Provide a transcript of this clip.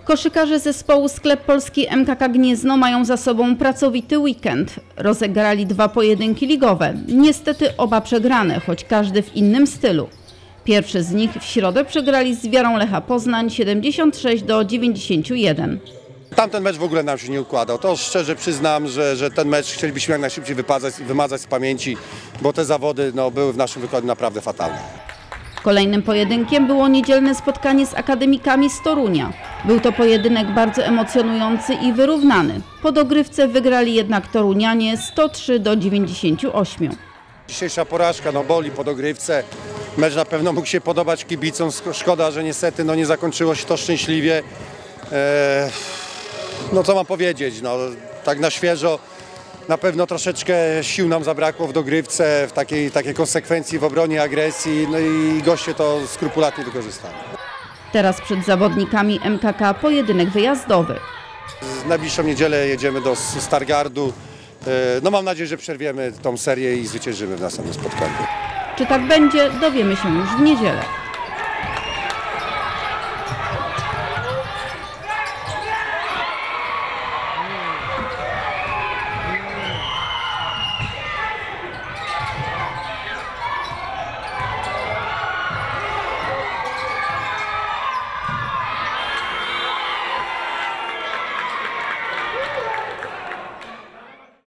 Koszykarze zespołu Sklep Polski MKK Gniezno mają za sobą pracowity weekend. Rozegrali 2 pojedynki ligowe. Niestety oba przegrane, choć każdy w innym stylu. Pierwszy z nich w środę przegrali z Wiarą Lecha Poznań 76-91. Tamten mecz w ogóle nam się nie układał. To szczerze przyznam, że ten mecz chcielibyśmy jak najszybciej wymazać z pamięci, bo te zawody były w naszym wykonaniu naprawdę fatalne. Kolejnym pojedynkiem było niedzielne spotkanie z akademikami z Torunia. Był to pojedynek bardzo emocjonujący i wyrównany. Po dogrywce wygrali jednak torunianie 103-98. Dzisiejsza porażka boli po dogrywce. Mecz na pewno mógł się podobać kibicom. Szkoda, że niestety nie zakończyło się to szczęśliwie. Co mam powiedzieć, tak na świeżo. Na pewno troszeczkę sił nam zabrakło w dogrywce, w takiej konsekwencji w obronie, agresji, i goście to skrupulatnie wykorzystali. Teraz przed zawodnikami MKK pojedynek wyjazdowy. W najbliższą niedzielę jedziemy do Stargardu. Mam nadzieję, że przerwiemy tą serię i zwyciężymy w następnym spotkaniu. Czy tak będzie, dowiemy się już w niedzielę.